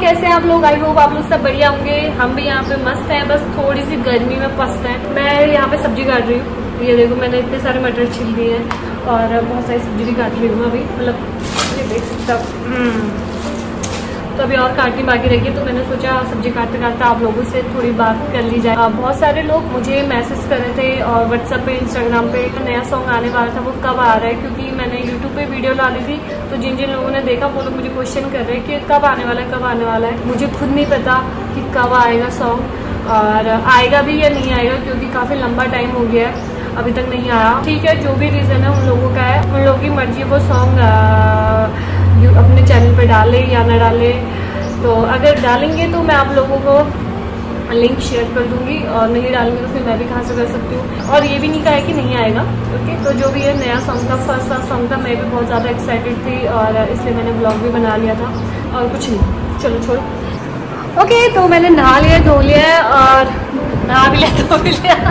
कैसे हैं आप लोग? आई होप आप लोग सब बढ़िया होंगे। हम भी यहाँ पे मस्त हैं, बस थोड़ी सी गर्मी में पस्त हैं। मैं यहाँ पे सब्जी काट रही हूँ। ये देखो मैंने इतने सारे मटर छिल दिए हैं और बहुत सारी सब्जी भी काट रही हूँ अभी, मतलब ये देख सकते हो। तो अभी और काटनी बाकी रही है, तो मैंने सोचा सब्जी काटते काटते आप लोगों से थोड़ी बात कर ली जाए। बहुत सारे लोग मुझे मैसेज कर रहे थे और व्हाट्सएप पे, इंस्टाग्राम पे नया सॉन्ग आने वाला था, वो कब आ रहा है, क्योंकि मैंने यूट्यूब पे वीडियो डाली थी। तो जिन जिन लोगों ने देखा वो लोग मुझे क्वेश्चन कर रहे हैं कि कब आने वाला है, कब आने वाला है। मुझे खुद नहीं पता कि कब आएगा सॉन्ग और आएगा भी या नहीं आएगा, क्योंकि काफ़ी लंबा टाइम हो गया है, अभी तक नहीं आया। ठीक है, जो भी रीज़न है उन लोगों का है, उन लोगों की मर्जी, वो सॉन्ग अपने चैनल पे डाले या ना डाले। तो अगर डालेंगे तो मैं आप लोगों को लिंक शेयर कर दूंगी, और नहीं डालेंगे तो फिर मैं भी कहाँ से कर सकती हूँ। और ये भी नहीं कहा है कि नहीं आएगा, ओके। तो जो भी है नया सॉन्ग था, फर्स्ट सॉन्ग था, मैं भी बहुत ज़्यादा एक्साइटेड थी और इसलिए मैंने ब्लॉग भी बना लिया था और कुछ नहीं। चलो छोड़ो, ओके। तो मैंने नहा लिया, धो लिया है, और नहा भी लिया, धो भी लिया।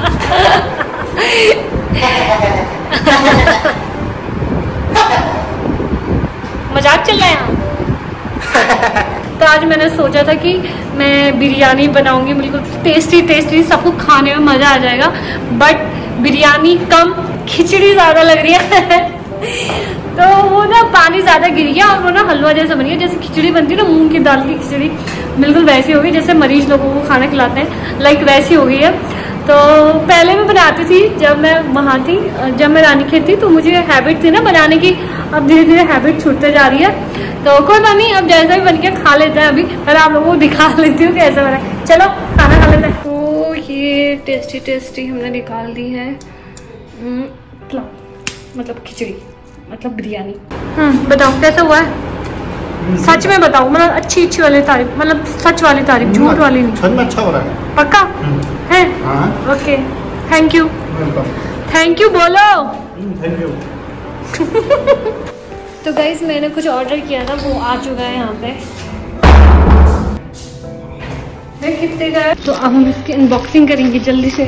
मजाक चल रहा है यहाँ। तो आज मैंने सोचा था कि मैं बिरयानी बनाऊंगी, बिल्कुल टेस्टी टेस्टी, सबको खाने में मज़ा आ जाएगा। बट बिरयानी कम, खिचड़ी ज़्यादा लग रही है। तो वो ना पानी ज़्यादा गिर गया और वो ना हलवा जैसा बन गया, जैसे खिचड़ी बनती है ना मूंग की दाल की खिचड़ी, बिल्कुल वैसी हो गई जैसे मरीज लोगों को खाना खिलाते हैं, लाइक वैसी हो गई है। तो पहले मैं बनाती थी जब मैं वहाँ थी, जब मैं रानीखेत थी, तो मुझे हैबिट थी ना बनाने की। अब धीरे धीरे हैबिट छूटते जा रही है, तो कोई बात नहीं, अब जैसा भी बन के खा लेते हैं। अभी पर आप लोगों को दिखा लेती हूँ कैसा बना है। चलो खाना खा लेते हैं। तो ये टेस्टी टेस्टी हमने निकाल दी है मतलब खिचड़ी, मतलब बिरयानी। बताओ कैसा हुआ है? सच में बताओ, मतलब अच्छी वाली तारीफ, मतलब सच वाली तारीफ, झूठ वाली नहीं। सच में अच्छा हो रहा है। पक्का है? Okay, thank you. Thank you बोलो। Thank you. तो गाइस मैंने कुछ ऑर्डर किया था, वो आ चुका है यहाँ पे। मैं कितने का, तो अब हम इसकी अनबॉक्सिंग करेंगे जल्दी से।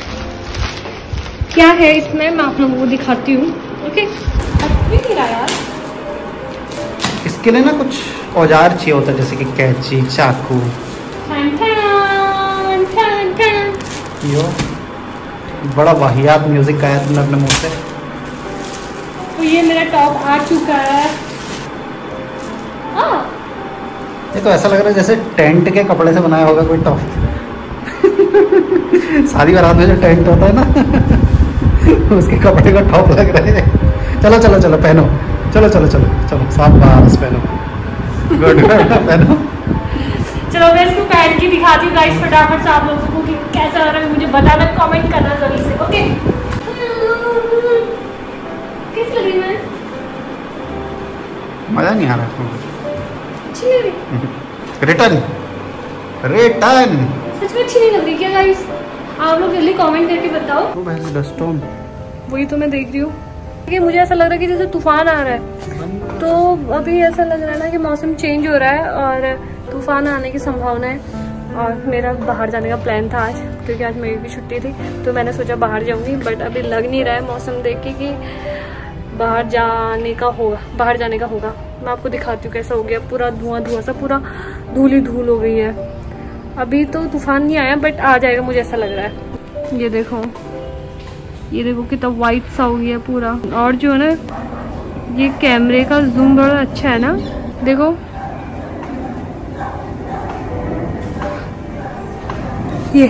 क्या है इसमें मैं आप लोगों को दिखाती हूँ, ओके। यार इसके लिए ना कुछ औजार चाहिए होता है, जैसे कि कैंची, चाकू। यो बड़ा वाहियात म्यूजिक आया तुमने अपने मुंह से। तो ये मेरा टॉप आ चुका है। ये तो ऐसा लग रहा है जैसे टेंट के कपड़े से बनाया होगा कोई टॉप। शादी बारात में जो टेंट होता है ना, उसके कपड़े का टॉप लग रहा है। चलो चलो चलो पहनो, चलो चलो चलो चलो, शाबाश पहनो, गुड पहनो। चलो मैं इसको पहन के दिखाती हूँ गाइस फटाफट से आप लोगों को कि कैसा लग रहा है, मुझे बताना, कमेंट करना जल्दी से, ओके। कैसी लग रही है? मजा नहीं आ रहा। अच्छी लग रही? रिटर्न रिटर्न सच में अच्छी नहीं लग रही क्या गाइस? आप लोग जल्दी कमेंट करके बताओ। डस्टोन वही तो मैं देख रही हूँ कि मुझे ऐसा लग रहा है कि जैसे तूफान आ रहा है। तो अभी ऐसा लग रहा है ना कि मौसम चेंज हो रहा है और तूफान आने की संभावना है। और मेरा बाहर जाने का प्लान था आज, क्योंकि आज मेरी भी छुट्टी थी, तो मैंने सोचा बाहर जाऊंगी। बट अभी लग नहीं रहा है मौसम देख के कि बाहर जाने का होगा। मैं आपको दिखाती हूँ कैसा हो गया, पूरा धुआं सा, पूरा धूल ही धूल हो गई है। अभी तो तूफान नहीं आया, बट आ जाएगा मुझे ऐसा लग रहा है। ये देखो कितना वाइट सा हो गया पूरा। और जो है ना, ये कैमरे का जूम बड़ा अच्छा है ना, देखो ये।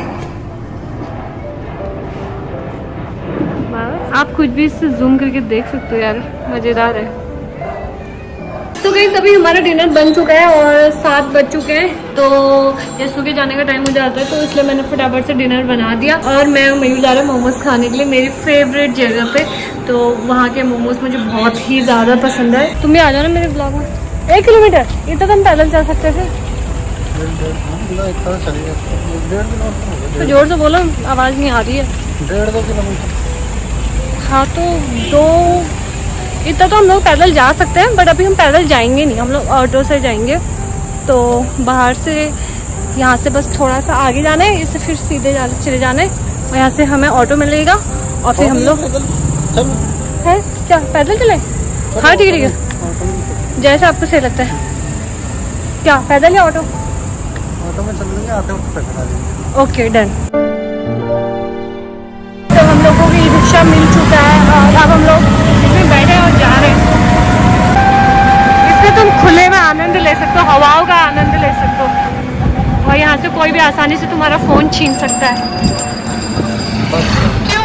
आप कुछ भी इससे जूम करके देख सकते हो यार, मजेदार है। तो गाइस अभी हमारा डिनर बन चुका है और 7 बज चुके हैं, तो यशु के जाने का टाइम हो जाता है, तो इसलिए मैंने फटाफट से डिनर बना दिया। और मैं मयूर जा रहा हूँ मोमोज खाने के लिए, मेरी फेवरेट जगह पे। तो वहाँ के मोमोज मुझे बहुत ही ज़्यादा पसंद है। तुम भी आ जाओ ना मेरे ब्लॉग में। 1 किलोमीटर, इतना तो हम पैदल चल सकते थे। तो जोर से बोलो, आवाज़ नहीं आ रही है। 1.5-2 किलोमीटर। हाँ तो 2, इतना तो हम लोग पैदल जा सकते हैं, बट अभी हम पैदल जाएंगे नहीं, हम लोग ऑटो से जाएंगे। तो बाहर से यहाँ से बस थोड़ा सा आगे जाना है, इससे फिर सीधे चले जाना है, और यहाँ से हमें ऑटो मिलेगा और फिर हम लोग है क्या पैदल चले। हाँ ठीक है, जैसा आपको सही लगता है। क्या पैदल या ऑटो? ऑटो में चल लेंगे, आते वक्त पैदल आ जाएंगे। Okay done. तो हम लोगों को ई रिक्शा मिल चुका है और अब हम लोग इसमें बैठे और जा रहे हैं। इससे तुम खुले में आनंद ले सकते हो, हवाओं का आनंद ले सकते हो और यहाँ से कोई भी आसानी से तुम्हारा फ़ोन छीन सकता है। क्यों?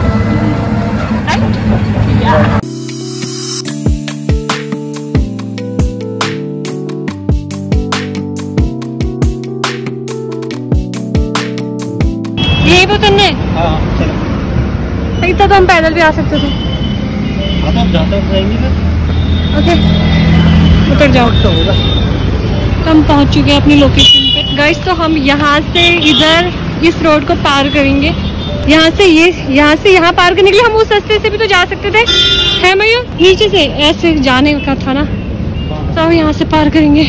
यही पे उतरना है? हाँ चलो। इतना तो हम पैदल भी आ सकते थे। हाँ तो हम जाते जाएंगे फिर। ओके उतर जाओ। तो होगा तो हम पहुंच चुके हैं अपनी लोकेशन पे गाइस। तो हम यहाँ से इधर इस रोड को पार करेंगे, यहाँ से यहाँ पार करने के लिए हम उस रास्ते से भी तो जा सकते थे, है मयूर? नीचे से ऐसे जाने का था ना, तो हम यहाँ से पार करेंगे।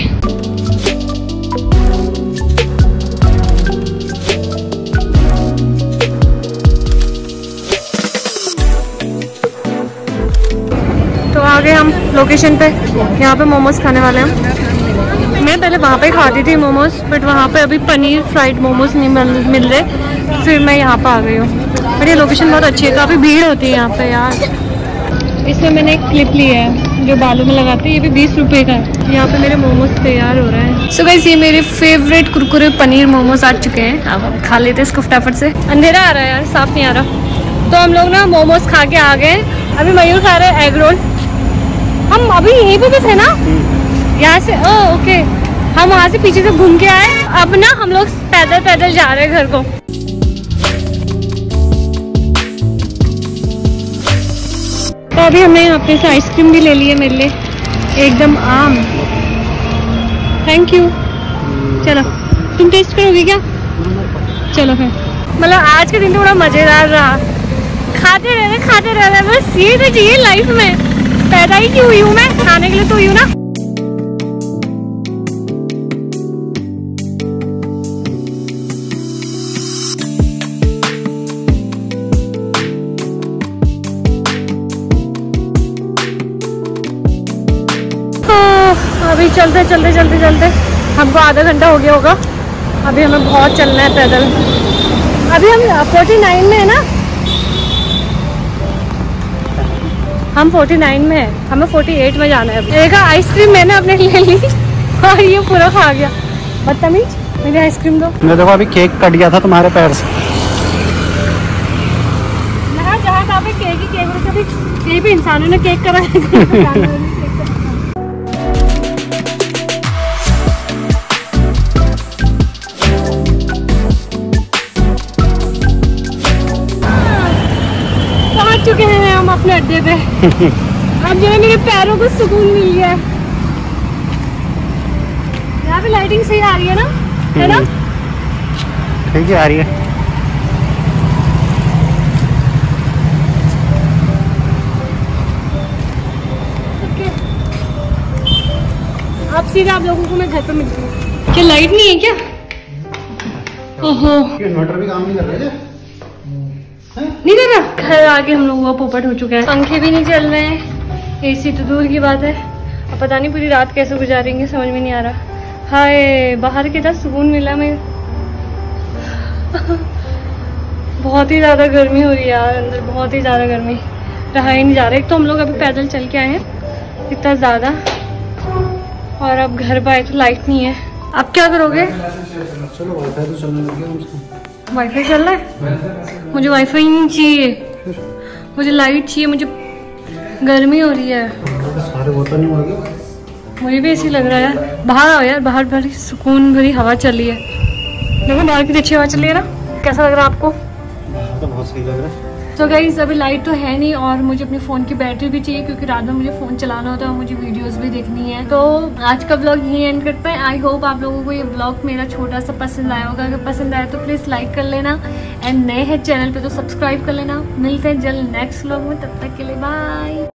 तो आगे हम लोकेशन पे, यहाँ पे मोमोज खाने वाले हैं। मैं पहले वहाँ पे खाती थी मोमोज, बट वहाँ पे अभी पनीर फ्राइड मोमोज नहीं मिल रहे, फिर मैं यहाँ पे आ गई हूँ। बट ये लोकेशन बहुत अच्छी है, काफ़ी भीड़ होती है यहाँ पे यार। इसमें मैंने एक क्लिप लिया है जो बालों में लगाते हैं, ये भी 20 रुपये का है। यहाँ पे मेरे मोमोज तैयार हो रहे हैं। सो गाइस ये मेरे फेवरेट कुरकुरे पनीर मोमोज आ चुके हैं। अब हम खा लेते हैं इसको फटाफट से। अंधेरा आ रहा है यार, साफ नहीं आ रहा। तो हम लोग ना मोमोज खा के आ गए। अभी मयूर खा रहे हैं एग रोल। हम अभी यहीं पे भी थे ना, यहाँ से ओके, हम वहाँ से पीछे से घूम के आए। अब ना हम लोग पैदल जा रहे हैं घर को। तो अभी हमने यहाँ पे से आइसक्रीम भी ले ली है मेरे लिए, एकदम आम। Thank you. चलो तुम टेस्ट करोगी क्या? चलो फिर। मतलब आज का दिन तो बड़ा मजेदार रहा, खाते रहना बस ये तो चाहिए लाइफ में। पैदा ही क्यों हुई हूँ मैं, खाने के लिए तो हुई हूँ ना। अभी चलते हमको आधा घंटा हो गया होगा। अभी हमें बहुत चलना है पैदल। अभी हम 49 में है ना, हम 49 में है, हमें 48 में जाना है। अभी देखा आइसक्रीम मैंने अपने लिए ली और ये पूरा खा गया, बदतमीज। मेरी आइसक्रीम दो। मैं देखो अभी केक कट गया था तुम्हारे पैर से। जहाँ कहाँ पे केक ही केक, कभी कहीं भी इंसानों ने केक करा है। चुके हैं हम अपने अड्डे पे। अब जो है मेरे पैरों को सुकून मिल गया है। यहाँ पे लाइटिंग सही आ रही है ना, है ना? ठीक है आ रही है। अब सीधा आप लोगों को मैं घर पे मिलती हूँ। क्या लाइट नहीं है क्या? ओहो इन्वर्टर भी काम नहीं कर रहा है? नहीं कर रहा। घर आके हम लोगों का पोपट हो चुका है, पंखे भी नहीं चल रहे हैं, एसी तो दूर की बात है। अब पता नहीं पूरी रात कैसे गुजारेंगे, समझ में नहीं आ रहा। हाय बाहर कितना सुकून मिला मैं। बहुत ही ज़्यादा गर्मी हो रही है यार, अंदर बहुत ही ज़्यादा गर्मी, रहा ही नहीं जा रहा। एक तो हम लोग अभी पैदल चल के आए हैं इतना ज़्यादा, और अब घर पे आए तो लाइट नहीं है। अब क्या करोगे? चलो वाईफाई तो चलने लग गया। वाईफाई चल रहा है? मुझे वाईफाई नहीं चाहिए, मुझे लाइट चाहिए, मुझे गर्मी हो रही है। सारे वो तो नहीं हो गए। मुझे भी ऐसी लग रहा है यार। बाहर आओ यार, बाहर भरी सुकून भरी हवा चल रही है। देखो बाहर की अच्छी हवा चल रही है ना। कैसा लग रहा है आपको? तो बहुत सही लग रहा है। तो गाइस अभी लाइट तो है नहीं, और मुझे अपने फ़ोन की बैटरी भी चाहिए, क्योंकि रात में मुझे फ़ोन चलाना होता है और मुझे वीडियोस भी देखनी है। तो आज का ब्लॉग यहीं एंड करते हैं। आई होप आप लोगों को ये ब्लॉग मेरा छोटा सा पसंद आया होगा। अगर पसंद आया तो प्लीज़ लाइक कर लेना, एंड नए हैं चैनल पे तो सब्सक्राइब कर लेना। मिलते हैं जल्द नेक्स्ट ब्लॉग में, तब तक के लिए बाय।